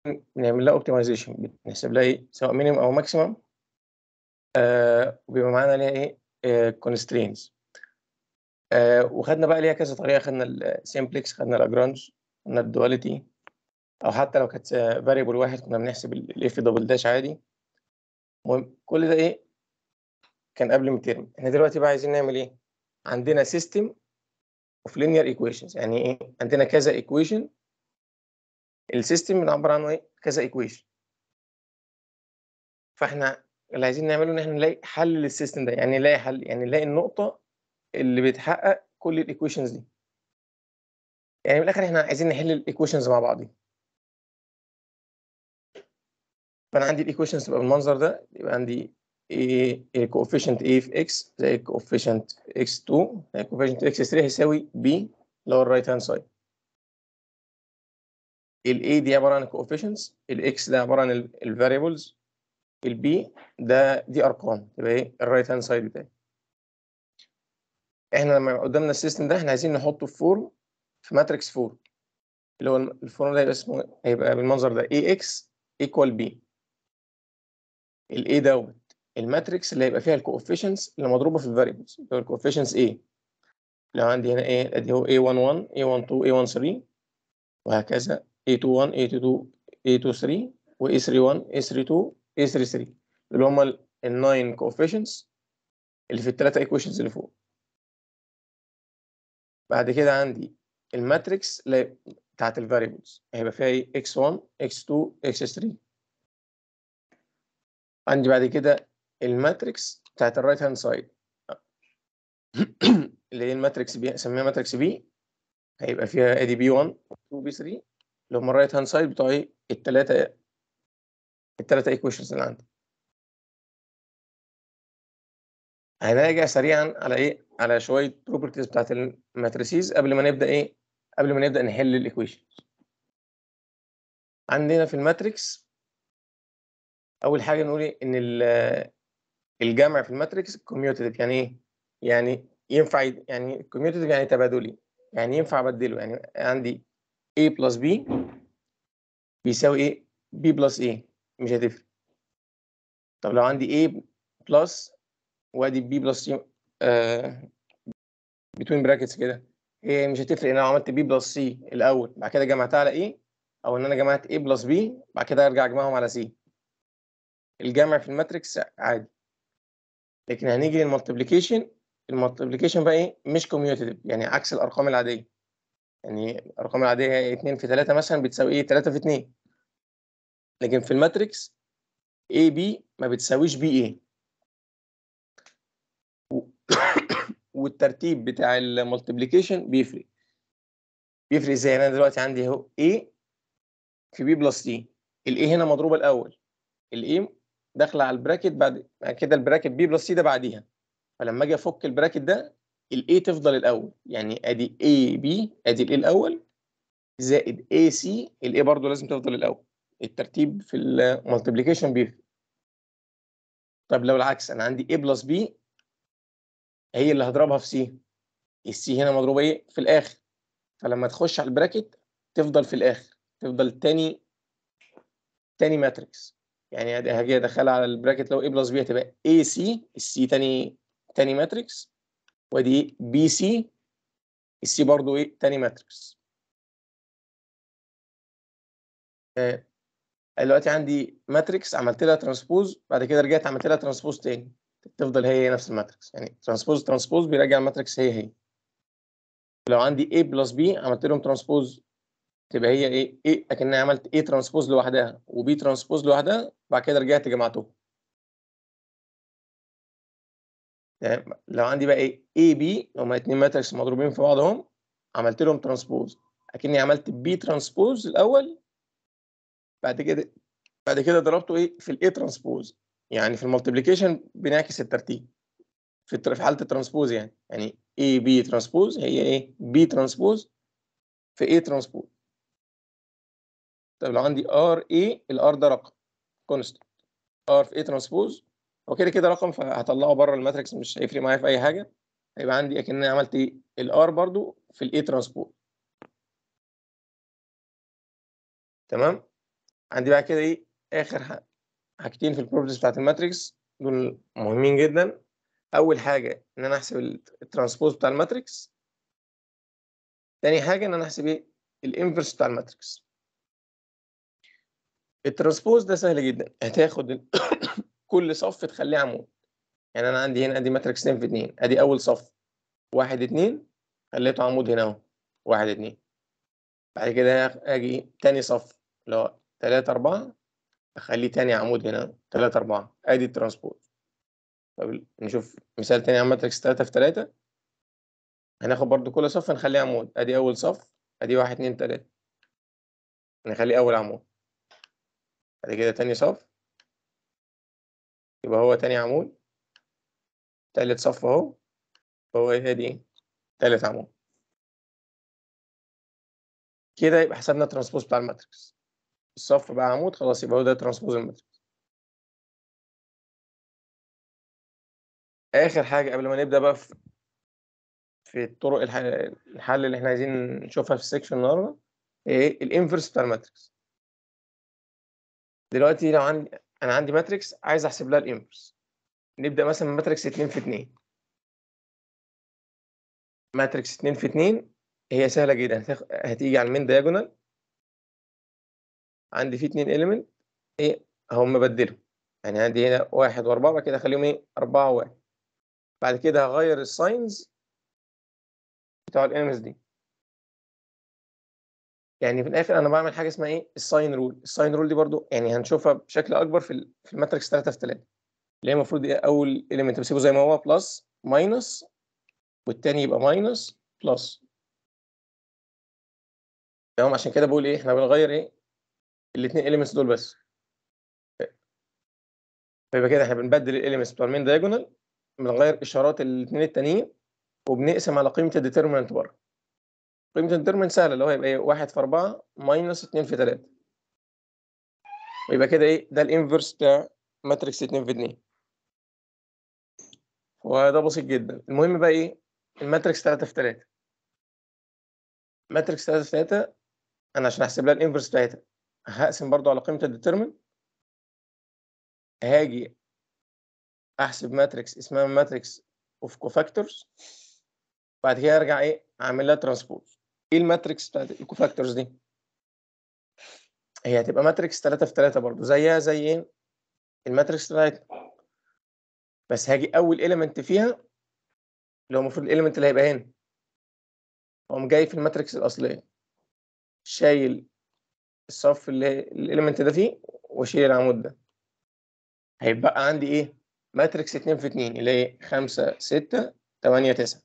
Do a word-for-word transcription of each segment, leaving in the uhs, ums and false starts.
بنعمل لها اوبتمايزيشن، بنحسب لها ايه سواء مينيمم او ماكسيمم، آه وبيبقى معانا ليها ايه كونسترينز. آه وخدنا بقى ليها كذا طريقه، خدنا السيمبلكس، خدنا الاجرانج، خدنا الدواليتي، او حتى لو كانت فاريبل واحد كنا بنحسب الاف دبل داش عادي. المهم كل ده ايه كان قبل ميدترم. احنا دلوقتي بقى عايزين نعمل ايه؟ عندنا سيستم اوف لينير ايكويشنز، يعني ايه؟ عندنا كذا ايكويشن، السيستم بنعبر عنه ايه؟ كذا ايكويشن. فاحنا اللي عايزين نعمله ان احنا نلاقي حل للسيستم ده، يعني نلاقي حل، يعني نلاقي النقطه اللي بتحقق كل الايكويشنز دي. يعني من الاخر احنا عايزين نحل الايكويشنز مع بعض. فانا عندي الايكويشنز تبقى بالمنظر ده، يبقى عندي ايه الكوفيشنت A في اكس زي الكوفيشنت اكس اتنين زي الكوفيشنت اكس تلاتة هيساوي B اللي هو الرايت هاند سايد. الاي دي عباره عن الكوفيشنتس، الاكس ده عباره عن الفاريبلز، البي ده دي ارقام، يبقى ايه الرايت هاند سايد بتاعي. احنا لما قدامنا السيستم ده احنا عايزين نحطه في فورم، في ماتريكس فورم، اللي هو الفورم ده هيبقى اسمه هيبقى بالمنظر ده اي اكس ايكوال بي. الاي دوت الماتريكس اللي هيبقى فيها الكوفيشنتس اللي مضروبه في الفاريبلز، اللي هو الكوفيشنتس A. لو عندي هنا ايه ادي هو إيه واحد واحد إيه واحد اتنين إيه واحد تلاتة وهكذا إيه اتنين واحد إيه اتنين إيه اتنين تلاتة و إيه تلاتة واحد إيه تلاتة اتنين إيه تلاتة تلاتة، اللي هم الناين كوفيشنتس اللي في الثلاثه ايكويشنز اللي فوق. بعد كده عندي الماتريكس اللي بتاعت الفاريبلز هيبقى فيها ايه إكس واحد إكس اتنين إكس تلاتة. عندي بعد كده الماتريكس بتاعت الرايت هاند سايد اللي هي الماتريكس بي، اسميها ماتريكس بي، هيبقى فيها ادي بي واحد اتنين بي تلاتة اللي هم الرايت هاند سايد بتوع ايه الثلاثه الثلاثه ايكويشنز اللي عندي. هنراجع سريعا على ايه على شويه بروبرتيز بتاعت الماتريسيز قبل ما نبدا ايه قبل ما نبدا نحل الايكويشن. عندنا في الماتريكس اول حاجه نقول إيه؟ ان الجمع في الماتريكس كوميوتيتيف. يعني ايه؟ يعني ينفع يد... يعني كوميوتيتيف يعني تبادلي، يعني ينفع ابدله. يعني عندي A بلس B بيساوي ايه B بلس A، مش هتفرق. طب لو عندي A بلس وادي B بلس C آه بتوين براكتس كده، هي مش هتفرق ان انا عملت B بلس C الاول بعد كده جمعتها على A، او ان انا جمعت A بلس B بعد كده ارجع اجمعهم على C. الجمع في الماتريكس عادي. لكن هنيجي للمالتيبليكيشن، المالتيبليكيشن بقى ايه مش كوميوتيتيف، يعني عكس الارقام العاديه. يعني الارقام العاديه هي اتنين في تلاتة مثلا بتساوي ايه تلاتة في اتنين، لكن في الماتريكس اي بي ما بتساويش بي ايه. والترتيب بتاع المالتيبليكيشن بيفرق. بيفرق ازاي؟ انا دلوقتي عندي اهو A في B بلس C، الاي هنا مضروبه الاول، الاي داخله على البراكت، بعد كده البراكت B بلس C ده بعديها. فلما اجي افك البراكت ده الاي تفضل الاول، يعني ادي اي بي ادي الاي الاول زائد اي سي، الاي برضه لازم تفضل الاول. الترتيب في المالتيبليكيشن بيفرق. طب لو العكس انا عندي A بلس B هي اللي هضربها في سي، السي هنا مضروبه ايه في الاخر، فلما تخش على البراكت تفضل في الاخر، تفضل تاني تاني ماتريكس. يعني هاجي ادخلها على البراكت لو A بلس B هتبقى اي سي، السي تاني تاني ماتريكس، ودي بي سي، السي برضو ايه تاني ماتريكس. آه، دلوقتي عندي ماتريكس عملت لها ترانسبوز، بعد كده رجعت عملت لها ترانسبوز تاني، تفضل هي هي نفس الماتريكس. يعني ترانسبوز ترانسبوز بيرجع الماتريكس هي هي. لو عندي A بلس B عملت لهم ترانسبوز تبقى هي ايه ايه اكني عملت A ترانسبوز لوحدها وB ترانسبوز لوحدها، بعد كده رجعت جمعتهم. يعني لو عندي بقى ايه A B هما اتنين ماتريكس مضروبين في بعضهم، عملت لهم ترانسبوز اكني عملت B ترانسبوز الاول، بعد كده بعد كده ضربته ايه في الاي ترانسبوز. يعني في المالتيبليكيشن بنعكس الترتيب في التر... في حاله الترانسبوز، يعني يعني اي بي ترانسبوز هي ايه بي ترانسبوز في اي ترانسبوز. طب لو عندي ار اي، الار ده رقم كونستنت، ار في اي ترانسبوز هو كده كده رقم، فهطلعه بره الماتريكس مش هيفرق معايا في اي حاجه. هيبقى عندي اكني عملت ايه الار برضو في الاي ترانسبوز. تمام. عندي بقى كده ايه اخر ح- حاجتين في البروبرتيز بتاعت الماتريكس دول مهمين جدا. اول حاجه ان انا احسب الترانسبوز بتاع الماتريكس. تاني حاجه ان انا احسب ايه الانفرس بتاع الماتريكس. الترانسبوز ده سهل جدا، هتاخد ال- كل صف تخليه عمود. يعني انا عندي هنا ادي ماتريكس اتنين في اتنين، ادي اول صف واحد اتنين خليته عمود هنا اهو واحد اتنين. بعد كده اجي تاني صف اللي هو تلاتة اربعة اخليه تاني عمود هنا تلاتة اربعة، ادي الترانسبوز. طب نشوف مثال تاني على ماتريكس تلاتة في تلاتة. هناخد برضو كل صف نخليه عمود، ادي اول صف ادي واحد اتنين تلاتة نخليه اول عمود. بعد كده تاني صف يبقى هو تاني عمود، تالت صف اهو هو ايه دي تالت عمود. كده يبقى حسبنا الترانسبوز بتاع الماتريكس. الصف بقى عمود خلاص، يبقى هو ده ترانسبوز الماتريكس. اخر حاجه قبل ما نبدا بقى في في الطرق الح- الحل اللي احنا عايزين نشوفها في السكشن النهارده، ايه الانفرس بتاع الماتريكس. دلوقتي لو عندي انا عندي ماتريكس عايز احسب لها الانفرس. نبدا مثلا من ماتريكس اتنين في اتنين. ماتريكس اتنين في اتنين هي سهله جدا، هتخ... هتيجي على المين دايجونال. عندي فيه اتنين اليمنت ايه هم بدلهم. يعني عندي هنا واحد واربعه، بعد كده اخليهم ايه اربعه وواحد. بعد كده هغير الساينز بتوع الاليمنتس دي. يعني في الاخر انا بعمل حاجه اسمها ايه الساين رول. الساين رول دي برضو يعني هنشوفها بشكل اكبر في ال- في الماتريكس تلاتة في تلاتة، اللي هي المفروض ايه اول اليمنت بسيبه زي ما هو بلس ماينس، والتاني يبقى ماينس بلس. تمام، عشان كده بقول ايه احنا بنغير ايه الاثنين اليمنتس دول بس. فيبقى كده احنا بنبدل الاليمنتس بتوع المين دايجونال، بنغير اشارات الاثنين التانيين، وبنقسم على قيمه الديترمنت بره. قيمه الديترمنت سهله، اللي هو يبقى ايه واحد في اربعة ماينس اتنين في تلاتة. ويبقى كده ايه ده الانفرس بتاع ماتريكس اتنين في اتنين. وده بسيط جدا. المهم بقى ايه الماتريكس تلاتة في تلاتة. ماتريكس تلاتة في تلاتة انا عشان احسب لها الانفرس بتاعتها هقسم برضو على قيمه الديترمنت. هاجي احسب ماتريكس اسمها ماتريكس اوف كوفاكتورز. بعد كده ارجع ايه اعمل لها ترانسبوز. ايه الماتريكس بتاعت الكوفاكتورز دي؟ هي هتبقى ماتريكس تلاتة في تلاتة برضو زيها زي ايه الماتريكس بتاعتنا، بس هاجي اول اليمنت فيها اللي هو المفروض الاليمنت اللي هيبقى هنا، اقوم جاي في الماتريكس الاصليه شايل الصف اللي الاليمنت ده فيه واشيل العمود ده. هيبقى عندي ايه ماتريكس اتنين في اتنين اللي هي خمسة ستة تمانية تسعة،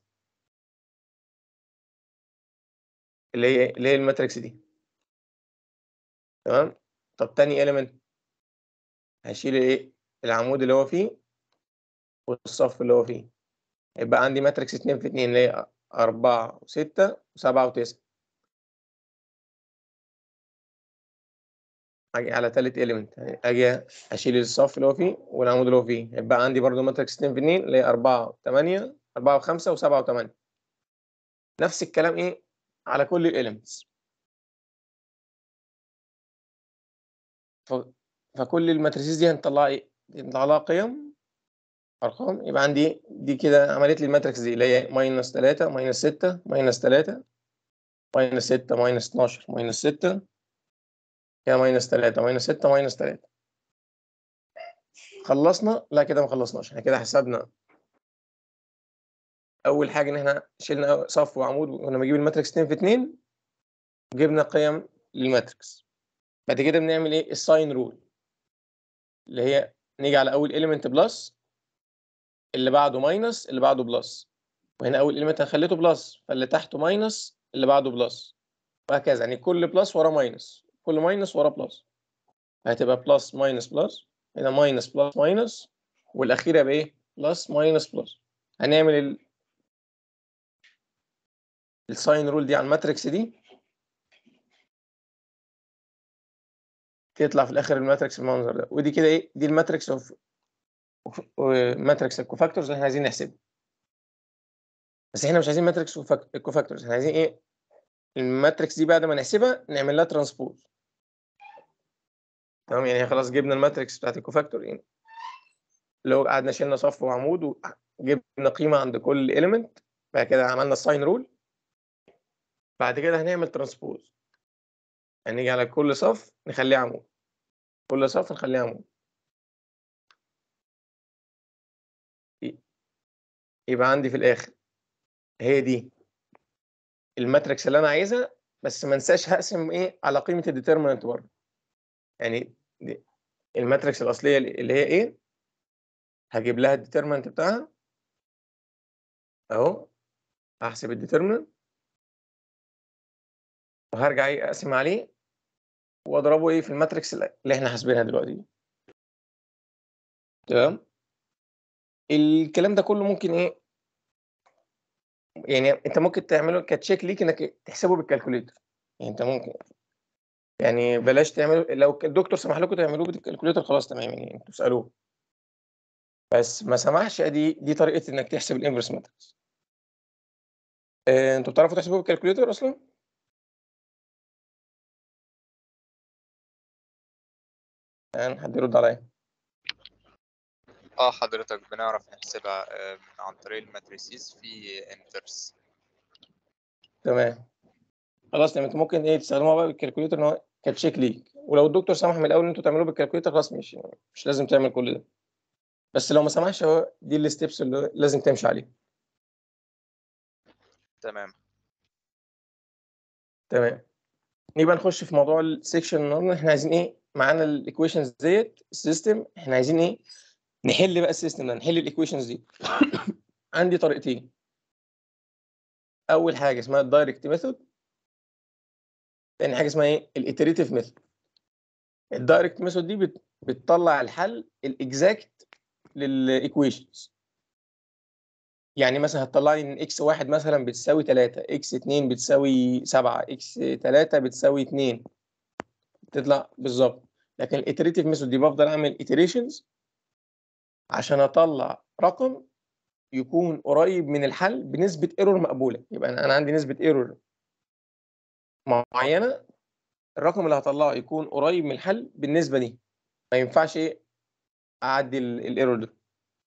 اللي هي اللي هي الماتريكس دي. تمام. طب تاني element هشيل ايه العمود اللي هو فيه والصف اللي هو فيه. يبقى عندي ماتريكس اتنين في اتنين اللي هي اربعة و6 و7 و9. اجي على تالت element اجي اشيل الصف اللي هو فيه والعمود اللي هو فيه. يبقى عندي برضو ماتريكس اتنين في اتنين اللي هي اربعة و8 اربعة و5 و7 و8. نفس الكلام ايه على كل الاليمنتس. ف... فكل الماتريسيز دي هنطلع ايه نطلع لها قيم ارقام. يبقى عندي دي كده عملت لي الماتريكس دي اللي هي ماينس تلاتة ماينس ستة ماينس تلاتة ماينس ستة ماينس اتناشر ماينس ستة كده ماينس تلاتة ماينس ستة ماينس تلاتة. خلصنا؟ لا كده ما خلصناش. احنا كده حسبنا اول حاجه ان احنا شلنا صف وعمود وكنا بنجيب الماتريكس اتنين في اتنين وجبنا قيم للماتريكس. بعد كده بنعمل ايه الساين رول، اللي هي نيجي على اول اليمنت بلس، اللي بعده ماينس، اللي بعده بلس. وهنا اول اليمنت خليته بلس فاللي تحته ماينس اللي بعده بلس، وهكذا. يعني كل بلس ورا ماينس، كل ماينس ورا بلس. هتبقى بلس ماينس بلس، هنا ماينس بلس ماينس، والاخيره بايه بلس ماينس بلس. هنعمل الساين رول دي على الماتريكس دي تطلع في الاخر الماتريكس بالمنظر ده. ودي كده ايه دي الماتريكس اوف ماتريكس الكوفاكتورز اللي احنا عايزين نحسبها. بس احنا مش عايزين ماتريكس الكوفاكتورز، احنا عايزين ايه الماتريكس دي بعد ما نحسبها نعمل لها ترانسبوز. تمام، يعني خلاص جبنا الماتريكس بتاعت الكوفاكتور يعني لو قعدنا شلنا صف وعمود وجبنا قيمه عند كل element، بعد كده عملنا الساين رول، بعد كده هنعمل ترانسبوز، هنيجي على كل صف نخليه عمود، كل صف نخليه عمود، يبقى عندي في الاخر هي دي الماتريكس اللي انا عايزها، بس ما انساش هقسم ايه على قيمه الديترمينانت برضه. يعني دي الماتريكس الاصليه اللي هي ايه، هجيب لها الديترمينانت بتاعها اهو، هحسب الديترمينانت وهرجع ايه اقسم عليه واضربه ايه في الماتريكس اللي احنا حاسبينها دلوقتي دي. تمام، الكلام ده كله ممكن ايه، يعني انت ممكن تعمله كتشيك ليك انك تحسبه بالكالكوليتر، يعني انت ممكن يعني بلاش تعملوا، لو الدكتور سمح لكم تعملوه بالكالكوليتر خلاص تمام، يعني انتوا تسالوه، بس ما سمحش، ادي دي طريقه انك تحسب الانفرس ماتريكس. اه انتوا بتعرفوا تحسبوه بالكالكوليتر اصلا؟ يعني حد يرد عليا. اه حضرتك بنعرف نحسبها آه، عن طريق الماتريسيز في انفرس. تمام خلاص، تمام، انتوا ممكن ايه تستخدموها بقى بالكالكوليتر ان هو كتشيك ليك، ولو الدكتور سمح من الاول ان انتوا تعملوه بالكالكوليتر خلاص مش مش لازم تعمل كل ده، بس لو ما سمحش هو دي الستبس اللي لازم تمشي عليها. تمام. تمام، نبقى نخش في موضوع السكشن النهارده. احنا عايزين ايه معانا الايكويشنز ديت السيستم، احنا عايزين ايه نحل بقى السيستم ده، نحل الايكويشنز دي. عندي طريقتين، اول حاجه اسمها الدايركت ميثود، تاني حاجه اسمها ايه الايتريتيف ميثود. الدايركت ميثود دي بت... بتطلع الحل الاكزاكت للايكويشنز، يعني مثلا هتطلع لي ان اكس واحد مثلا بتساوي ثلاثة، اكس اتنين بتساوي سبعة، اكس ثلاثة بتساوي اتنين، تطلع بالظبط. لكن الايتريتيف ميثود دي بفضل اعمل ايتريشنز عشان اطلع رقم يكون قريب من الحل بنسبه ايرور مقبوله، يبقى انا أنا عندي نسبه ايرور معينه، الرقم اللي هطلعه يكون قريب من الحل بالنسبه دي، ما ينفعش ايه اعدي الايرور ده.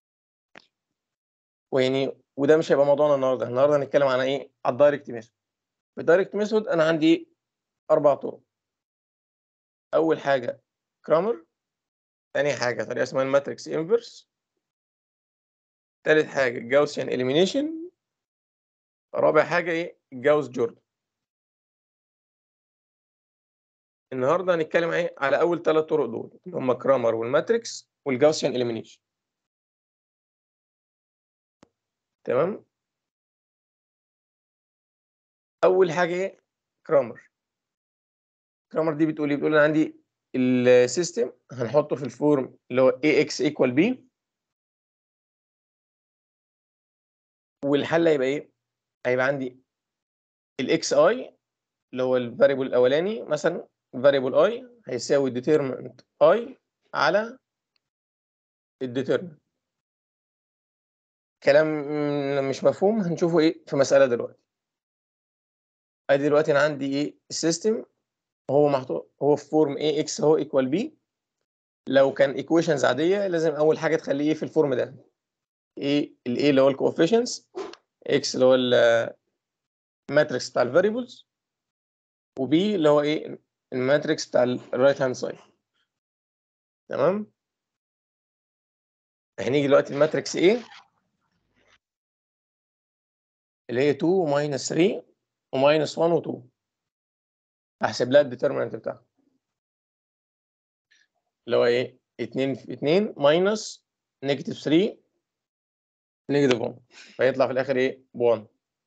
ويعني وده مش هيبقى موضوعنا النهارده، النهارده هنتكلم عن ايه على الدايركت ميثود. في الدايركت ميثود انا عندي اربع طرق، اول حاجه كرامر، ثاني حاجه طريقه اسمها الماتريكس انفرس، ثالث حاجه جاوسيان اليمينيشن، رابع حاجه ايه جاوس جوردن. النهارده هنتكلم ايه على اول ثلاث طرق دول، اللي هم كرامر والماتريكس والجاوسيان اليمينيشن. تمام، اول حاجه ايه كرامر. كرامر دي بتقول ايه، بتقول انا عندي السيستم هنحطه في الفورم اللي هو اي اكس ايكوال بي، والحل هيبقى ايه، هيبقى عندي الاكس اي اللي هو الفاريبل الاولاني، مثلا فاريبل اي هيساوي ديترمنت اي على الديترمنت. كلام مش مفهوم هنشوفه ايه في مساله دلوقتي. ادي دلوقتي انا عندي ايه السيستم، هو محطوط هو في فورم اي اكس هو ايكوال بي. لو كان ايكويشنز عاديه لازم اول حاجه تخليه ايه في الفورم ده، ايه الاي اللي هو الكوفيشنز، اكس اللي هو الماتريكس بتاع الفاريبلز، وبي اللي هو ايه الماتريكس بتاع الرايت هاند سايد. تمام، هنيجي دلوقتي الماتريكس ايه اللي هي اتنين وماينس تلاتة وماينس واحد و2، احسب لها الديترمنت بتاعها اللي هو ايه اتنين في اتنين ماينس نيجاتيف تلاتة نيجاتيف واحد، فيطلع في الاخر ايه ب واحد.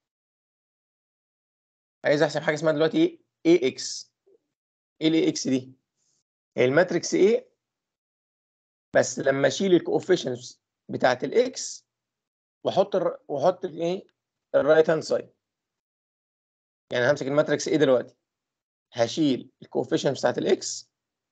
عايز احسب حاجه اسمها دلوقتي ايه اي اكس. ايه الاي اكس دي، هي الماتريكس ايه بس لما اشيل الكوفيشنز بتاعت الاكس واحط الر... واحط الايه الرايت هاند سايد. يعني همسك الماتريكس ايه دلوقتي، هشيل الكوفيشنز بتاعت الاكس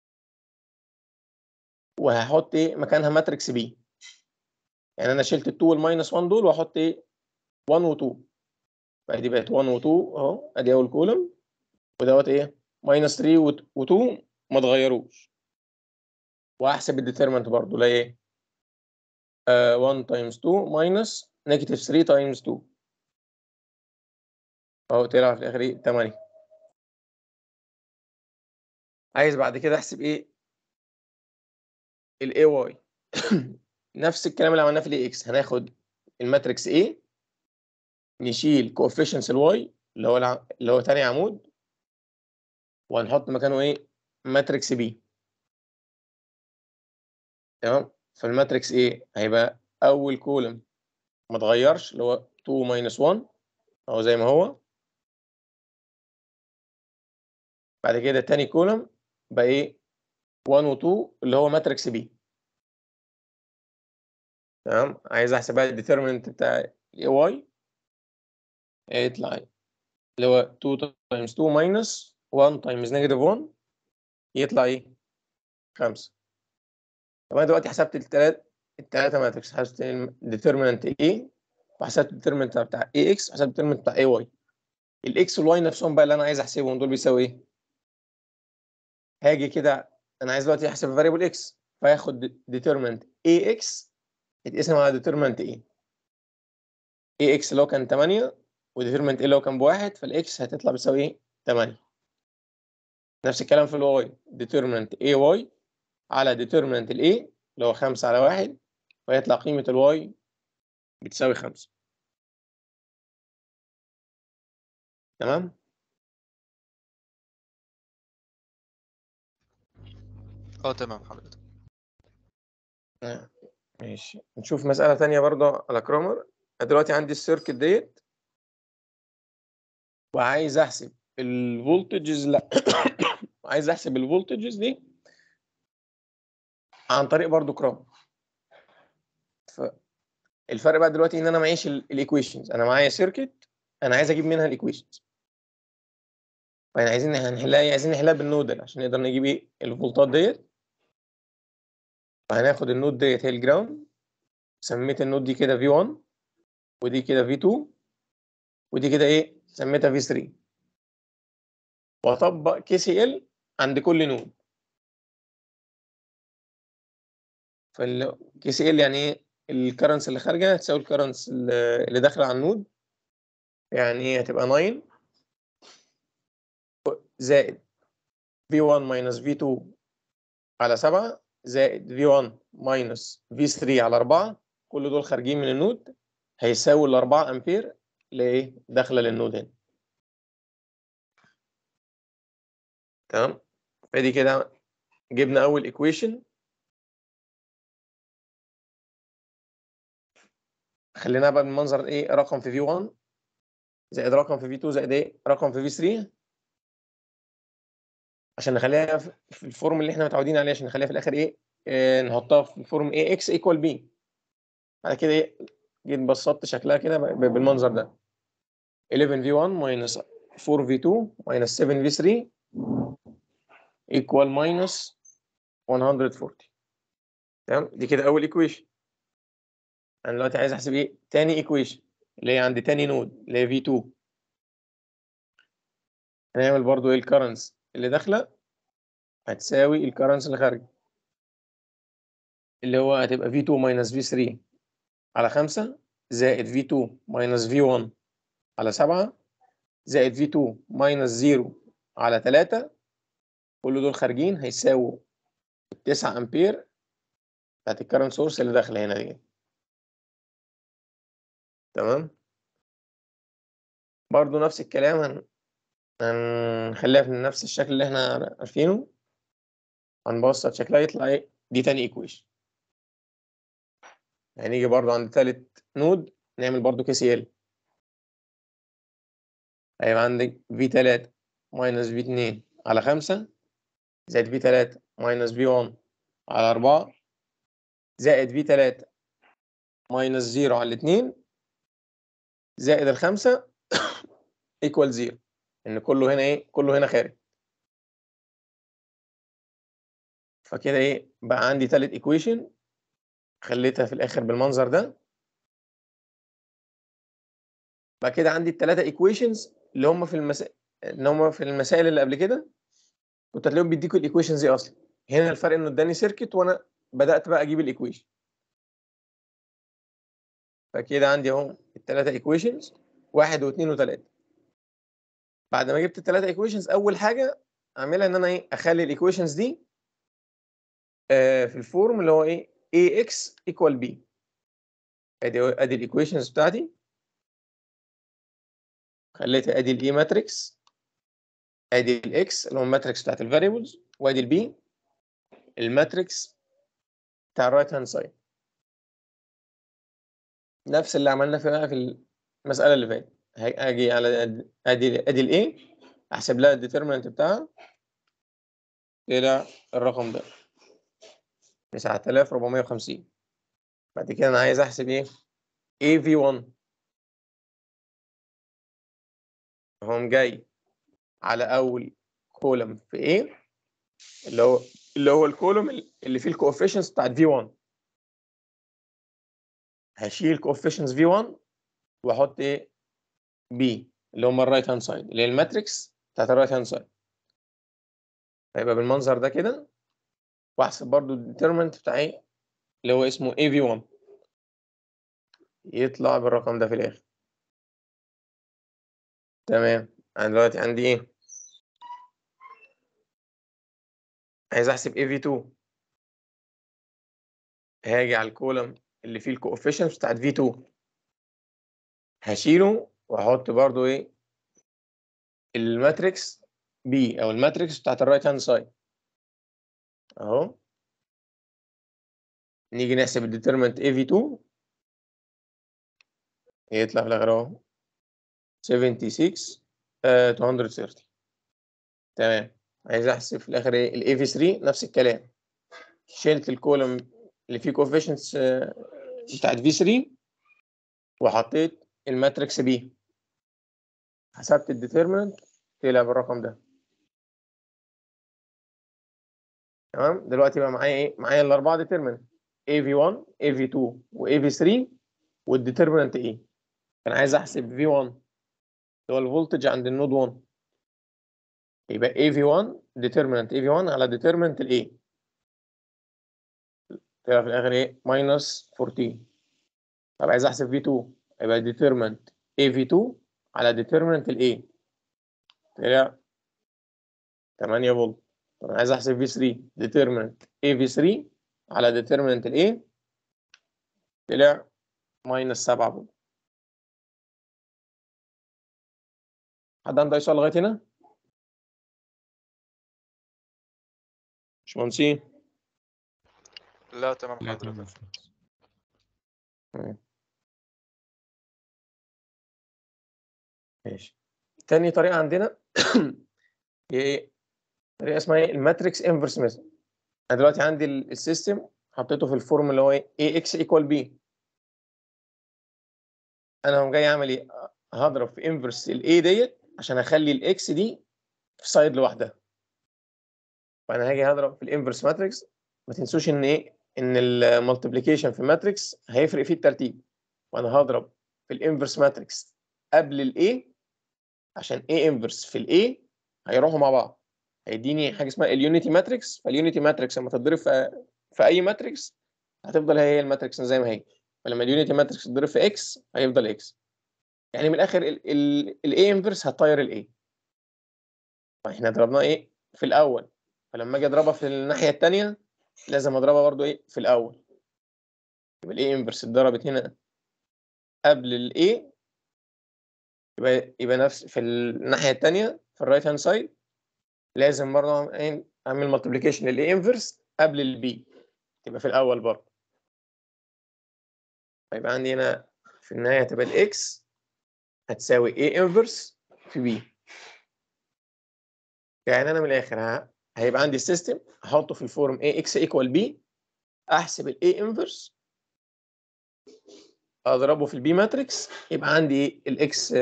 وهحط ايه مكانها ماتريكس بي. يعني انا شلت ال اتنين والماينس واحد دول واحط ايه واحد و2، فدي بقت واحد و2 اهو، ادي اول كولوم، ودوت ايه ماينس تلاتة و2 ما اتغيروش. واحسب الديترمنت برضه اللي هي ايه؟ آه واحد تايمز اتنين ماينس نيجاتيف تلاتة تايمز اتنين، اهو طلع في الاخر ايه؟ تمانية. عايز بعد كده احسب ايه؟ الاي واي. نفس الكلام اللي عملناه في الاي اكس، هناخد الماتريكس A، نشيل كوفيشنس الواي اللي هو الع... اللي هو تاني عمود، وهنحط مكانه ايه؟ ماتريكس B. تمام. فالماتريكس A هيبقى اول كولم ما اتغيرش اللي هو اتنين ماينس واحد اهو زي ما هو. بعد كده تاني كولم بقى ايه؟ واحد و اتنين اللي هو ماتريكس B. تمام. عايز احسبها الديترمنت بتاع الاي واي، يطلع اللي هو اتنين تايمز اتنين ماينس واحد تايمز نيجاتيف واحد، يطلع ايه؟ خمسة. طب انا دلوقتي حسبت الثلاث الثلاثه ماتريكس، حسبت الديترمنت A، وحسبت الديترمنت بتاع اي اكس، وحسبت الديترمنت بتاع اي واي. الاكس والواي نفسهم بقى اللي انا عايز احسبهم دول بيساوي ايه؟ هاجي كده انا عايز دلوقتي احسب الفاريبل اكس، فهاخد ديترمنت اي اكس يتقسم على ديترمنت اي. اي اكس اللي هو كان تمانية، وديترمنت اي اللي هو كان بواحد، فالاكس هتطلع بتساوي ايه؟ تمانية. نفس الكلام في الواي، ديترمنت اي واي على ديترمنت الاي اللي هو خمسة على واحد، فيطلع قيمة الواي بتساوي خمسة. تمام؟ اه تمام حضرتك. آه، ماشي. نشوف مسألة تانية برضه على كرامر. دلوقتي عندي السيركت ديت، وعايز احسب الفولتجز، لا عايز احسب الفولتجز دي عن طريق برضه كرامر. فالفرق بقى دلوقتي ان انا معيش الايكويشنز، انا معايا سيركت انا عايز اجيب منها الايكويشنز. فاحنا عايزين هنحلها ايه؟ عايزين نحلها بالنودل عشان نقدر نجيب ايه؟ الفولتات ديت. فهناخد النود ديت هي الجراوند، سميت النود دي كده في واحد، ودي كده في اتنين، ودي كده ايه؟ سميتها في تلاتة. واطبق كي سي ال عند كل نود. فالكي سي ال يعني ايه؟ الكرنس اللي خارجه تساوي الكرنس اللي داخله على النود، يعني هتبقى تسعة زائد في واحد ماينس في اتنين على سبعة زائد في واحد ماينس في تلاتة على أربعة، كل دول خارجين من النود، هيساوي ال أربعة امبير اللي ايه؟ داخله للنود هنا. تمام. فدي كده جبنا اول ايكويشن. خليناها بقى بالمنظر ايه؟ رقم في في واحد زائد رقم في في اتنين زائد ايه؟ رقم في في تلاتة، عشان نخليها في الفورم اللي احنا متعودين عليه، عشان نخليها في الاخر ايه؟ آه نحطها في الفورم ايه اكس ايكوال بي. بعد كده ايه؟ جيت بسطت شكلها كده بالمنظر ده، حداشر في واحد ماينس أربعة في اتنين ماينس سبعة في تلاتة ايكوال ماينس مية وأربعين. تمام. دي كده اول ايكويشن. انا دلوقتي عايز احسب ايه؟ تاني ايكويشن اللي هي عند تاني نود اللي هي في اتنين. هنعمل برضو ايه؟ الكرنس اللي داخله هتساوي الكرنس اللي خارجه، اللي هو هتبقى في اتنين ماينس في تلاتة على خمسة زائد في اتنين ماينس في واحد على سبعة زائد في اتنين ماينس صفر على تلاتة، كل دول خارجين هيساووا تسعة امبير بتاعت الكرنت سورس اللي داخله هنا دي. تمام. برضو نفس الكلام هن... هنخليها في نفس الشكل اللي احنا عارفينه، هنبسط شكلها يطلع ايه؟ دي تاني ايكويشن. هنيجي برضو عند تالت نود نعمل برضو كي سي ال. هيبقى عندك في تلاتة ماينس في اتنين على خمسة زائد في تلاتة ماينس في واحد على أربعة زائد في تلاتة ماينس صفر على اتنين زائد الخمسة ايكوال صفر، ان كله هنا ايه؟ كله هنا خارج. فكده ايه؟ بقى عندي تالت ايكويشن خليتها في الاخر بالمنظر ده. بعد كده عندي الثلاثه ايكويشنز اللي هم في المسائل اللي هم في المسائل اللي قبل كده كنت هتلاقيهم بيديكوا الايكويشنز دي اصلا. هنا الفرق انه اداني سيركت وانا بدات بقى اجيب الايكويشن. فكده عندي اهو الثلاثه ايكويشنز واحد واثنين وثلاثه. بعد ما جبت الثلاثه ايكويشنز اول حاجه اعملها ان انا ايه اخلي الايكويشنز دي آه في الفورم اللي هو ايه A X equal B. ادي ادي الايكويشنز بتاعتي، خليتها ادي الاي ماتريكس، ادي الاكس اللي هو الماتريكس بتاعت الفاريبلز، وادي البي الماتريكس بتاع الرايت هاند سايد. نفس اللي عملنا فيها في المساله اللي فاتت. هاجي على ادي ادي الاي احسب لها الديترمنت بتاعها، طلع الرقم ده تسعة آلاف وأربعمية وخمسين. بعد كده انا عايز احسب ايه إيه في واحد. هقوم جاي على اول كولوم في A اللي هو اللي هو الكولوم اللي فيه الكوفيشنتس بتاعت في واحد. هشيل كوفيشنتس في واحد واحط ايه بي اللي هم الرايت هاند سايد اللي هي الماتريكس بتاعت الرايت هاند سايد. هيبقى بالمنظر ده كده. واحسب برضو الديترمنت بتاع ايه اللي هو اسمه إيه في واحد، يطلع بالرقم ده في الاخر. تمام. انا دلوقتي عندي ايه عايز احسب إيه في اتنين. هاجي على الكولوم اللي فيه الكوفيشنتس بتاعت في اتنين، هشيله واحط برضو ايه الماتريكس بي او الماتريكس بتاعت الرايت هاند سايد اهو. نيجي نحسب الديترمنت إيه في اتنين، يطلع في الاخر اهو ستة وسبعين آه مئتين وثلاثين. تمام. عايز احسب في الاخر ايه الاي في ثلاثة. نفس الكلام، شلت الكولوم اللي فيه كوفيشنتس بتاعت في ثلاثة وحطيت الماتريكس بي، حسبت الديترمنت طلع بالرقم ده. تمام. دلوقتي بقى معايا ايه معايا الاربعه ديترمنت إيه في واحد إيه في اتنين وإيه في ثلاثة والديترمنت ايه. انا عايز احسب في واحد اللي هو الفولتج عند النود واحد، يبقى إيه في واحد ديترمنت إيه في واحد على ديترمنت الايه، طلع في الاخر ايه ماينس أربعتاشر. طب عايز احسب في اتنين، يبقى ديترمنت إيه في اتنين على ديترمنت الايه، طلع تمانية فولت. طب انا عايز احسب في ثلاثة، ديترمنت إيه في ثلاثة على ديترمنت الايه، طلع ماينس سبعة فولت. حد عنده اي سؤال لغايه هنا؟ مش مهندسين؟ لا تمام لا تمام. حضرتك. ماشي. تاني طريقه عندنا هي طريقه اسمها ايه الماتريكس انفرس ميثود. انا دلوقتي عندي السيستم حطيته في الفورم اللي هو ايه اي اكس ايكوال بي. انا هقوم جاي اعمل ايه هضرب في انفرس الاي ديت عشان اخلي الاكس دي في سايد لوحدها. فانا هاجي هضرب في الانفرس ماتريكس. ما تنسوش ان ايه ان المالتيبليكيشن في الماتريكس هيفرق فيه الترتيب، وانا هضرب في الانفرس ماتريكس قبل الاي عشان ايه انفرس في الاي هيروحوا مع بعض، هيديني حاجه اسمها اليونيتي ماتريكس. فاليونيتي ماتريكس لما تتضرب في, في اي ماتريكس هتفضل هي هي الماتريكس زي ما هي. فلما اليونيتي ماتريكس تتضرب في اكس هيفضل اكس. يعني من الاخر الاي انفرس هتطير الاي. فاحنا ضربناه ايه في الاول، فلما اجي اضربها في الناحيه الثانيه لازم اضربها برضو ايه في الاول. يبقى الاي انفرس اتضربت هنا قبل الاي، يبقى يبقى نفس في الناحيه الثانيه في الرايت هاند سايد لازم برضه اعمل مالتيبليكيشن للاي انفرس قبل البي، تبقى في الاول برضه. فيبقى عندي هنا في النهايه تبقى الاكس هتساوي اي انفرس في بي. يعني انا من الاخر ها هيبقى عندي السيستم احطه في الفورم اي اكس ايكوال بي، احسب الاي انفرس اضربه في البي ماتريكس، يبقى عندي الاكس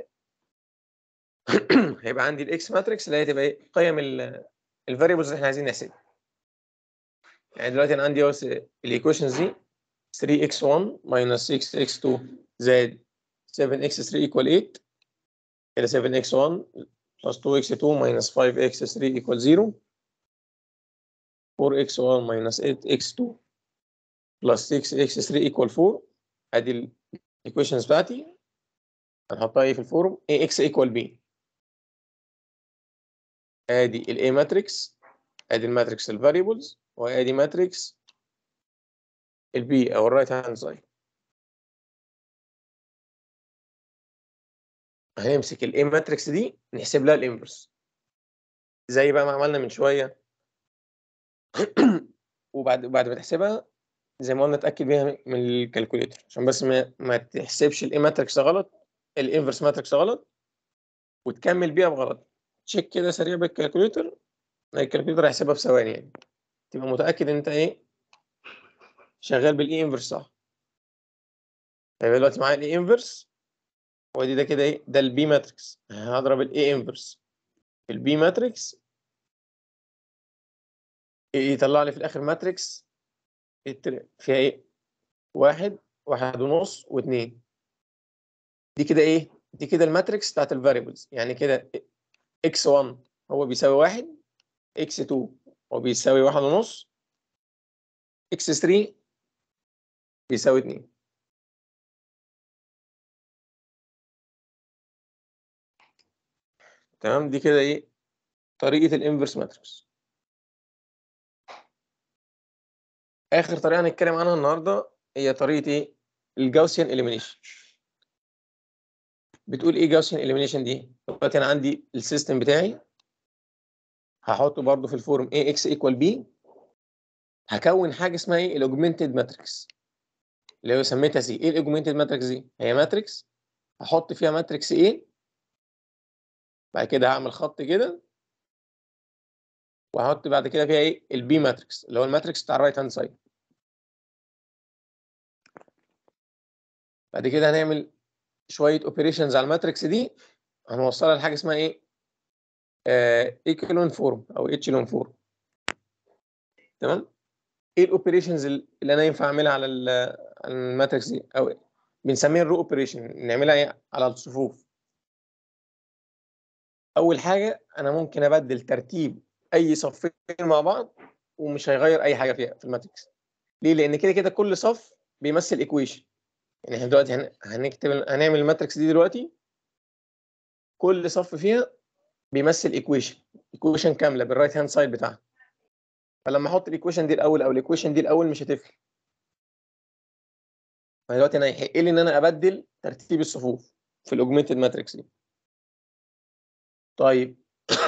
هيبقى عندي الاكس ماتريكس اللي هي تبقى ايه قيم الفاريبلز اللي احنا عايزين نحسبها. يعني دلوقتي انا عندي الايكويشنز دي ثري اكس ون minus سكس اكس تو زائد سفن اكس ثري equal eight كده سفن اكس ون plus تو اكس تو minus فايف اكس ثري equal زيرو. فور إكس ون minus إيت إكس تو plus سكس إكس ثري equal فور. ادي الايكويشنز بتاعتي هنحطها ايه في الفورم؟ ax equal b. ادي الاي ماتريكس، ادي الماتريكس الفاريبلز، وادي ماتريكس البي او الرايت هاند سايد. هنمسك الاي ماتريكس دي نحسب لها الانفرس زي بقى ما عملنا من شويه. وبعد بعد ما تحسبها زي ما قلنا اتاكد بيها من الكالكوليتر عشان بس ما, ما تحسبش الاي ماتريكس غلط، الانفرس ماتريكس غلط وتكمل بيها بغلط. تشيك كده سريع بالكالكوليتر، الكالكوليتر هيحسبها في ثواني يعني، تبقى متاكد ان انت ايه شغال بالاي انفرس صح. طيب دلوقتي معايا الاي انفرس، ودي ده كده ايه؟ ده البي ماتريكس. هضرب الاي انفرس في البي ماتريكس يطلع لي في الاخر ماتريكس فيها ايه؟ واحد، واحد ونص، واثنين. دي كده ايه؟ دي كده الماتريكس بتاعت الفاريبلز. يعني كده اكس ون هو بيساوي واحد، اكس تو هو بيساوي واحد ونص، اكس ثري بيساوي اتنين. تمام؟ دي كده ايه؟ طريقة الانفرس ماتريكس. اخر طريقة هنتكلم عنها النهارده هي طريقة ايه؟ الجاوسيان اليمينيشن. بتقول ايه جاوسيان اليمينيشن دي؟ دلوقتي انا عندي السيستم بتاعي هحطه برضه في الفورم A X equal B. هكون حاجه اسمها ايه؟ الاوجمنتد ماتريكس اللي هو سميتها سي. ايه الاوجمنتد ماتريكس دي؟ هي ماتريكس هحط فيها ماتريكس A، بعد كده هعمل خط كده وهحط بعد كده فيها ايه؟ البي ماتريكس اللي هو الماتريكس بتاع الرايت هاند سايد. بعد كده هنعمل شويه اوبريشنز على الماتريكس دي هنوصلها لحاجه اسمها ايه؟ آه ايكلون فورم او اتشلون فورم. تمام؟ ايه الاوبريشنز اللي انا ينفع اعملها على الماتريكس دي؟ او بنسميها الرو اوبريشن، نعملها ايه على الصفوف. اول حاجه انا ممكن ابدل ترتيب اي صفين مع بعض ومش هيغير اي حاجه فيها في الماتريكس. ليه؟ لان كده كده كل صف بيمثل ايكويشن. يعني احنا دلوقتي هن... هنكتب هنعمل الماتريكس دي دلوقتي، كل صف فيها بيمثل ايكويشن، ايكويشن كامله بالرايت هاند سايد بتاعها. فلما احط الايكويشن دي الاول او الايكويشن دي الاول مش هتفرق. فدلوقتي انا هيحق لي ان انا ابدل ترتيب الصفوف في الاوجمنتد ماتريكس دي. طيب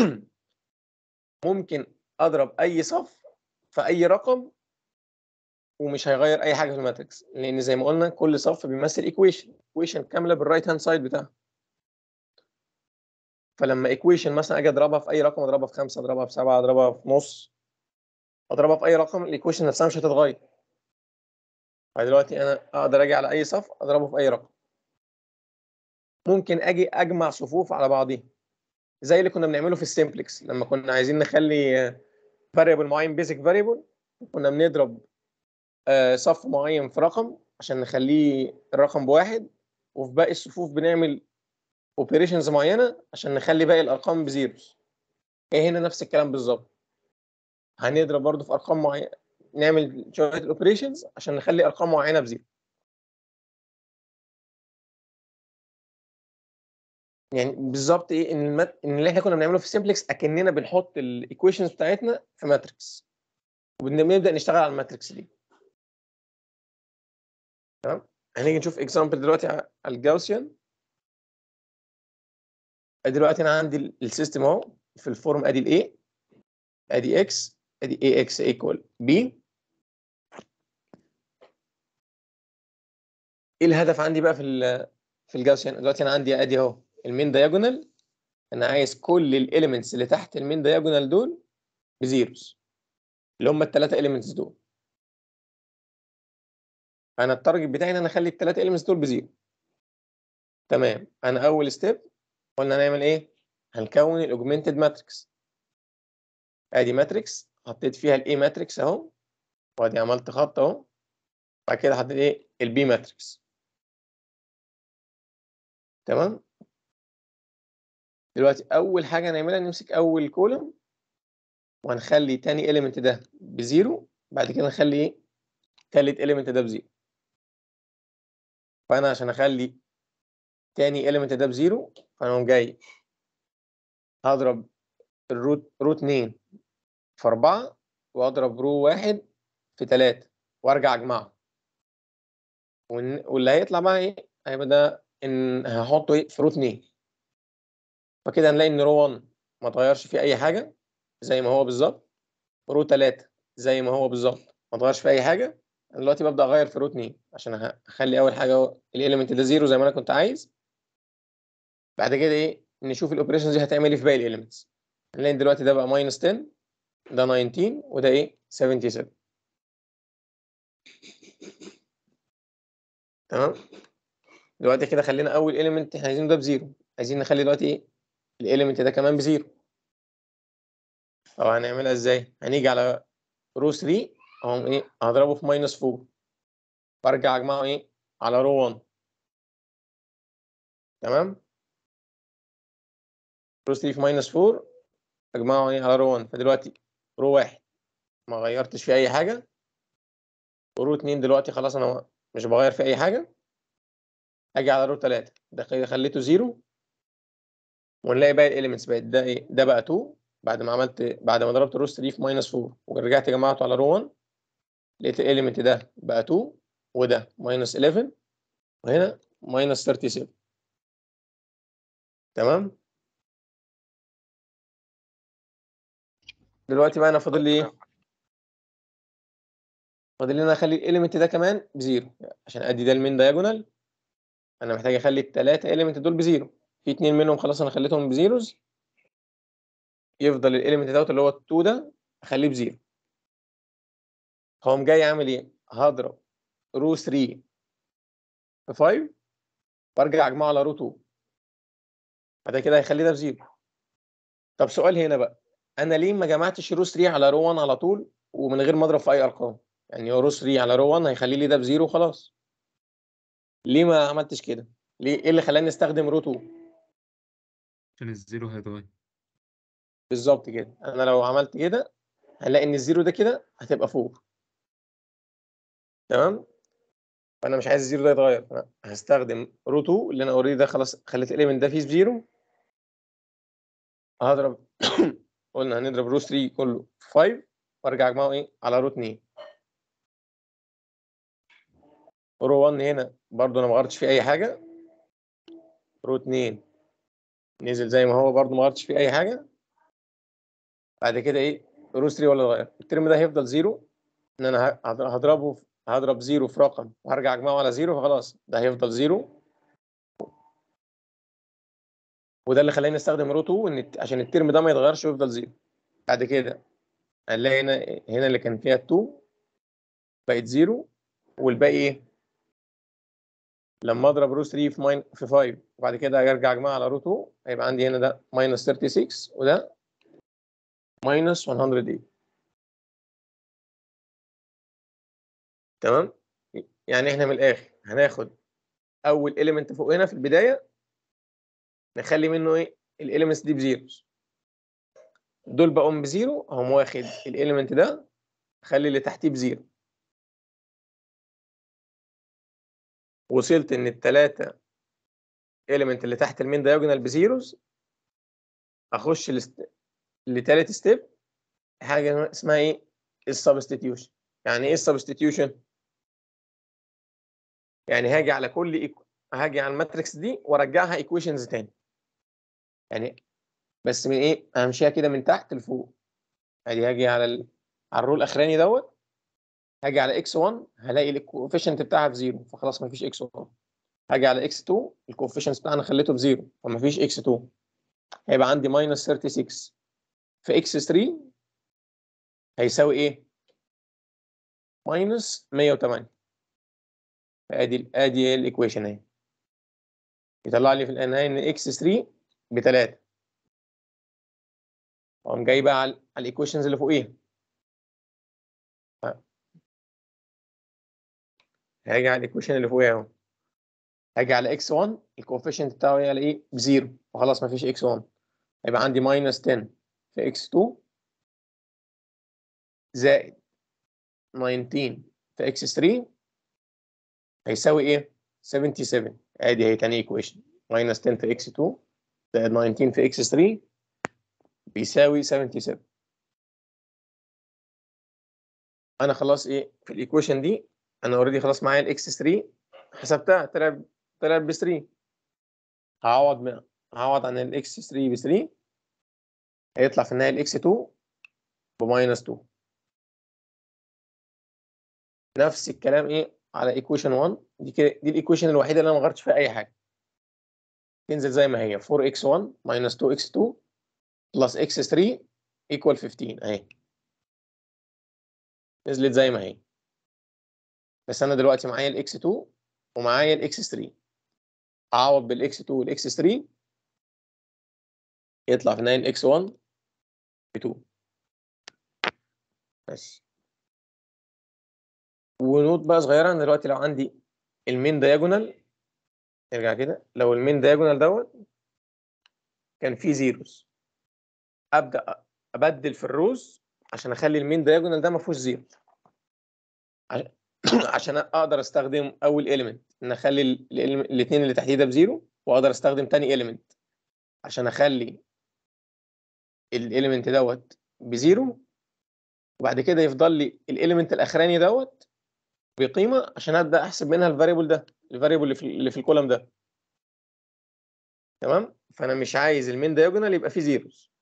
ممكن اضرب اي صف في اي رقم ومش هيغير اي حاجه في الماتريكس، لان زي ما قلنا كل صف بيمثل ايكويشن، ايكويشن كامله بالرايت هاند سايد بتاعها. فلما ايكويشن مثلا اجي اضربها في اي رقم، اضربها في خمسة، اضربها في سبعة، اضربها في نص، اضربها في اي رقم، الايكويشن نفسها مش هتتغير. فدلوقتي انا اقدر اجي على اي صف اضربه في اي رقم. ممكن اجي اجمع صفوف على بعضيها زي اللي كنا بنعمله في السيمبلكس لما كنا عايزين نخلي فاريبل معين بيزك فاريبل، كنا بنضرب آه، صف معين في رقم عشان نخليه الرقم بواحد، وفي باقي الصفوف بنعمل اوبريشنز معينه عشان نخلي باقي الارقام بزيروز. ايه هنا نفس الكلام بالظبط، هنضرب برضو في ارقام معينه، نعمل شويه الاوبريشنز عشان نخلي ارقام معينه بزيرو. يعني بالظبط ايه ان المت... ان اللي احنا كنا بنعمله في السمبلكس اكننا بنحط الايكويشنز بتاعتنا في ماتريكس وبنبدا نشتغل على الماتريكس دي. تمام؟ هنيجي نشوف اكزامبل دلوقتي على الجاوسيان. دلوقتي انا عندي السيستم اهو في الفورم، ادي الاي، ادي اكس، ادي اي اكس ايكوال بي. ايه الهدف عندي بقى في ال في الجاوسيان؟ دلوقتي انا عندي ادي اهو المين دايجونال، انا عايز كل الاليمنتس اللي تحت المين دايجونال دول بزيروز، اللي هم الثلاثه اليمنتس دول. انا التارجت بتاعي ان انا اخلي الثلاثه اليمنتس دول بزيرو. تمام؟ انا اول ستيب قلنا هنعمل ايه؟ هنكون الاوجمنتد ماتريكس. ادي ماتريكس حطيت فيها الاي ماتريكس اهو، وادي عملت خط اهو، بعد كده حطيت ايه؟ البي ماتريكس. تمام؟ دلوقتي اول حاجه هنعملها نمسك اول كولوم وهنخلي تاني element ده بزيرو، بعد كده نخلي ايه تالت element ده بزيرو. فانا عشان اخلي تاني element ده بزيرو، فانا اقوم جاي هضرب الروت روت اتنين في اربعة، واضرب رو واحد في تلاتة، وارجع اجمعهم. والن- واللي هيطلع بقى ايه هيبقى ده ان هحطه ايه في رو اتنين. فكده هنلاقي ان رو واحد ما اتغيرش فيه اي حاجه زي ما هو بالظبط، رو تلاتة زي ما هو بالظبط ما اتغيرش فيه اي حاجه. انا دلوقتي ببدا اغير في رو اتنين عشان أخ- اخلي اول حاجه الاليمنت ده زيرو زي ما انا كنت عايز. بعد كده ايه نشوف الاوبريشنز دي هتعمل ايه في باقي الاليمنتس. هنلاقي دلوقتي ده بقى ماينس عشرة، ده تسعتاشر، وده ايه سبعة وسبعين. تمام. دلوقتي كده خلينا اول اليمنت احنا عايزينه ده بزيرو، عايزين نخلي دلوقتي ايه الاليمنت ده كمان بزيرو. طب هنعملها ازاي؟ هنيجي على رو تلاتة، اهو ايه هضربه في ماينس اربعة، وارجع اجمعه ايه على رو واحد. تمام. رو تلاتة في ماينس اربعة اجمعه ايه على رو واحد. فدلوقتي رو واحد ما غيرتش فيه اي حاجه، ورو اتنين دلوقتي خلاص انا مش بغير فيه اي حاجه. اجي على رو تلاتة ده كده خليته زيرو، ونلاقي باقي الاليمنتس بقت ده ايه ده بقى اتنين. بعد ما عملت بعد ما ضربت رو تلاتة في ماينس اربعة ورجعت جمعته على رو واحد، لقيت الاليمنت ده بقى اتنين، وده ماينس حداشر، وهنا ماينس سبعة وتلاتين. تمام. دلوقتي بقى انا فاضل لي ايه؟ فاضل لي انا اخلي الاليمنت ده كمان بزيرو عشان ادي ده المين دايجونال. انا محتاج اخلي الثلاثه اليمنت دول بزيرو، في اتنين منهم خلاص انا خليتهم بزيروز، يفضل الاليمنت دوت اللي هو اتنين ده اخليه بزيرو. هقوم جاي عامل ايه؟ هضرب رو تلاتة في خمسة، وارجع اجمعه على رو اتنين، بعد كده هيخليه ده بزيرو. طب سؤال هنا بقى، انا ليه ما جمعتش رو تلاتة على رو واحد على طول ومن غير ما اضرب في اي ارقام؟ يعني هو رو تلاتة على رو واحد هيخلي لي ده بزيرو وخلاص. ليه ما عملتش كده؟ ليه ايه اللي خلاني استخدم رو اتنين؟ عشان الزيرو هيتغير. بالظبط كده، انا لو عملت كده هنلاقي ان الزيرو ده كده هتبقى اربعة. تمام. فانا مش عايز الزيرو ده يتغير، فانا هستخدم رو اتنين اللي انا اوريدي ده خلاص خليت الاليمنت ده فيه زيرو. هضرب قلنا هنضرب رو تلاتة كله في خمسة، وارجع اجمعه ايه على رو اتنين. رو واحد هنا برضو انا ما غيرتش فيه اي حاجه، رو اتنين نزل زي ما هو برضو ما غيرتش فيه اي حاجه. بعد كده ايه رو تلاتة ولا اتغير، الترم ده هيفضل زيرو، ان انا هضربه في هضرب زيرو في رقم وهرجع اجمعه على زيرو، فخلاص ده هيفضل زيرو. وده اللي خلاني استخدم رو اتنين ان عشان الترم ده ما يتغيرش ويفضل زيرو. بعد كده هنلاقي هنا هنا اللي كان فيها اتنين بقت زيرو، والباقي ايه لما اضرب رو تلاتة في ماين في خمسة وبعد كده ارجع اجمعها على رو اتنين، هيبقى عندي هنا ده ماينس ستة وتلاتين وده ماينس مية وتمانية. تمام. يعني احنا من الاخر هناخد اول اليمنت فوق هنا في البدايه نخلي منه ايه الاليمنتس دي بزيروز، دول بقوم بزيرو، اقوم واخد الاليمنت ده خلي اللي تحتيه بزيرو. وصلت ان الثلاثه اليمنت اللي تحت المين دايجونال بزيروز، اخش لست... لتالت ستيب، حاجه اسمها ايه السبستيتيوشن. يعني ايه السبستيتيوشن؟ يعني هاجي على كل إيكو... هاجي على الماتريكس دي وارجعها ايكويشنز تاني. يعني بس من ايه همشيها كده من تحت لفوق. ادي هاجي على ال... على الرول الاخراني دوت، هاجي على اكس واحد هلاقي الكوفيشنت بتاعها بزيرو، فخلاص مفيش اكس واحد. هاجي على اكس اتنين الكوفيشنت بتاعنا خليته بزيرو فمفيش اكس اتنين، هيبقى عندي ماينس ستة وتلاتين في اكس تلاتة هيساوي ايه؟ ماينس مية وتمانية. ادي ادي الايكويشن اهي، يطلع لي في النهايه ان اكس تلاتة ب تلاتة. اقوم جاي بقى على الايكويشنز اللي فوقيها، هاجي على الايكويشن اللي فوقيها اهو، هاجي على اكس واحد الكوفيشنت بتاعه هي على ايه بزيرو، وخلاص مفيش اكس واحد، هيبقى عندي ماينس عشرة في اكس اتنين زائد تسعتاشر في اكس ثلاثة هيساوي ايه؟ سبعة وسبعين. ادي هي تاني ايكويشن، ماينس عشرة في اكس اتنين زائد تسعتاشر في اكس ثلاثة بيساوي سبعة وسبعين. انا خلاص ايه في الايكويشن دي، انا اوريدي خلاص معايا الاكس ثلاثة حسبتها، طلع طلع ب ثلاثة. هعوض من هعوض عن الاكس ثلاثة ب ثلاثة، هيطلع في النهايه الاكس اتنين بماينس اتنين. نفس الكلام ايه على ايكويشن واحد. دي كده دي الايكويشن الوحيده اللي انا ما غيرتش فيها اي حاجه، تنزل زي ما هي أربعة إكس واحد ماينس اتنين إكس اتنين بلس إكس ثلاثة ايكوال خمستاشر اهي، نزلت زي ما هي. بس انا دلوقتي معايا الاكس اتنين ومعايا الاكس ثلاثة، اعوض بالاكس اتنين والاكس ثلاثة يطلع في النهايه الاكس واحد ب اتنين بس. ونوت بقى صغيره، انا دلوقتي لو عندي المين دايجونال، نرجع كده، لو المين دايجونال دوت كان فيه زيروز، ابدا ابدل في الروز عشان اخلي المين دايجونال ده ما فيهوش زيرو، عشان اقدر استخدم اول اليمنت ان اخلي الاثنين اللي تحتيه ده بزيرو، واقدر استخدم تاني اليمنت عشان اخلي الاليمنت دوت بزيرو، وبعد كده يفضل لي الاليمنت الاخراني دوت بقيمه عشان ابدا احسب منها الفاريبل ده، الفاريبل اللي في اللي في الكولم ده. تمام، فانا مش عايز المين دايجونال يبقى فيه زيروز.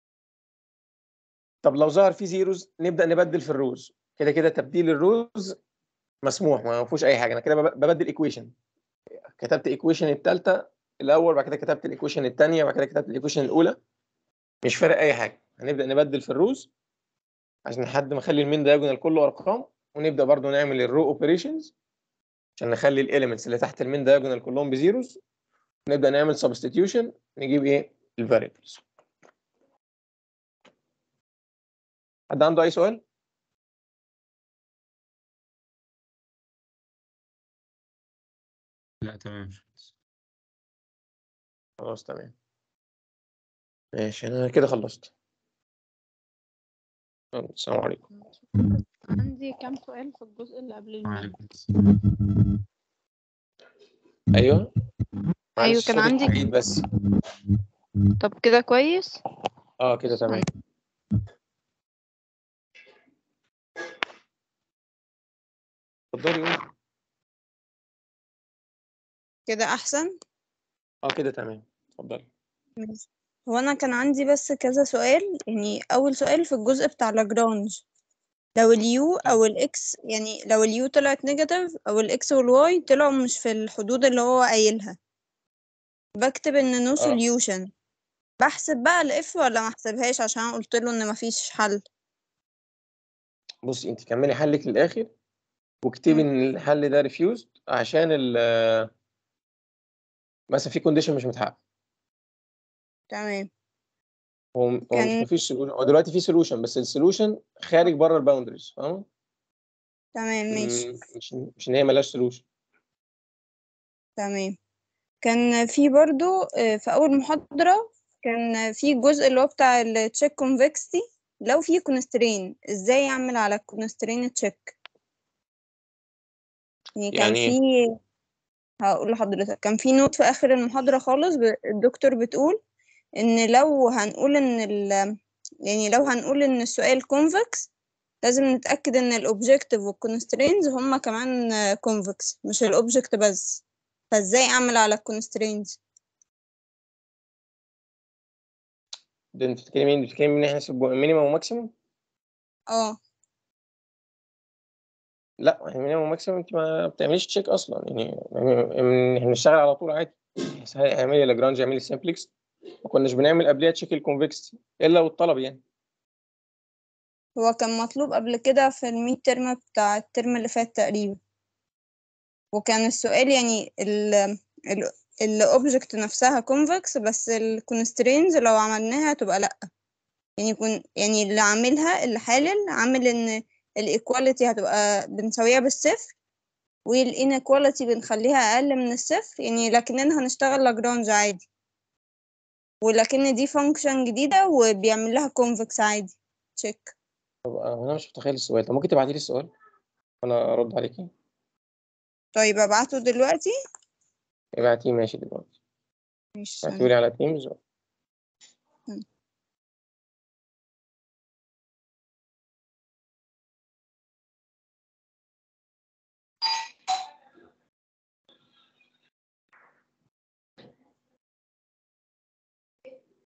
طب لو ظهر فيه زيروز نبدا نبدل في الروز، كده كده تبديل الروز مسموح ما فيهوش اي حاجه، انا كده ببدل ايكويشن. كتبت ايكويشن الثالثه الاول، بعد كده كتبت الايكويشن الثانيه، بعد كده كتبت الايكويشن الاولى، مش فارق اي حاجه. هنبدا نبدل في الروز عشان لحد ما نخلي المين دايجونال كله ارقام، ونبدا برضو نعمل الرو اوبريشنز عشان نخلي الاليمنتس اللي تحت المين دايجونال كلهم بزيروز، نبدا نعمل سبستيتيوشن نجيب ايه الفاريبلز. حد عنده اي سؤال؟ لا تمام. خلاص تمام ماشي، انا كده خلصت. يلا، السلام عليكم. عندي كام سؤال في الجزء اللي قبل المين. وعليكم السلام. ايوه معلش ايوه كان صوتك عندي. بعيد بس. طب كده كويس. اه كده تمام. اتفضلي قولي. كده احسن. اه كده تمام، اتفضلي. ماشي. هو انا كان عندي بس كذا سؤال، يعني اول سؤال في الجزء بتاع لاجرانج، لو اليو او الاكس، يعني لو اليو طلعت نيجاتيف او الاكس والواي طلعوا مش في الحدود اللي هو قايلها، بكتب ان نو اه سوليوشن. بحسب بقى الاف ولا ما احسبهاش عشان قلت له ان مفيش حل؟ بصي انت كملي حلك للاخر واكتبي مم. ان الحل ده ريفيوزد عشان ال مثلا في كونديشن مش متحقق. تمام. هو هو مش كان مفيش سولوشن، هو دلوقتي في سولوشن بس السولوشن خارج بره الباوندريز، فاهمه؟ تمام ماشي. مم، مش مش ان هي ملهاش سولوشن. تمام. كان في برضو آه، في اول محاضرة كان في جزء اللي هو بتاع التشيك كونفكستي، لو في كونسترين ازاي اعمل على الكونسترين تشيك. يعني كان يعني في، ايه؟ هقول لحضرتك، كان في نوت في اخر المحاضرة خالص ب- الدكتور بتقول ان لو هنقول ان ال يعني لو هنقول ان السؤال كونفكس لازم نتأكد ان الاوبجكتيف والكونسترينز هما كمان كونفكس مش الاوبجكت بس. فازاي اعمل على الكونسترينز؟ ده انت بتتكلمي مين؟ بتتكلمي ان احنا نحسب مينيمم وماكسيمم؟ اه لا يعني مينيمم وماكسيمم انت ما بتعمليش تشيك اصلا، يعني يعني احنا بنشتغل على طول عادي. اعملي لاجرانج، اعملي سمبلكس، ما كناش بنعمل قبلها تشيك الكونفكستي الا والطلب يعني. هو كان مطلوب قبل كده في الميد ترم بتاع الترم اللي فات تقريبا، وكان السؤال يعني ال ال الاوبجكت نفسها كونفكس بس الكونسترينز لو عملناها تبقى لا. يعني يكون يعني اللي عاملها اللي حالل عامل ان الايكواليتي هتبقى بنساويها بالصفر، والانيكواليتي بنخليها اقل من الصفر، يعني لكننا هنشتغل لاجرانج عادي، ولكن دي فانكشن جديدة وبيعمل لها كونفكس عادي تشيك. طب انا مش متخيل السؤال، طب ممكن تبعتي لي السؤال وانا ارد عليكي؟ طيب ابعته دلوقتي. ابعتيه ماشي دلوقتي، مش ابعتيه لي على تيمز.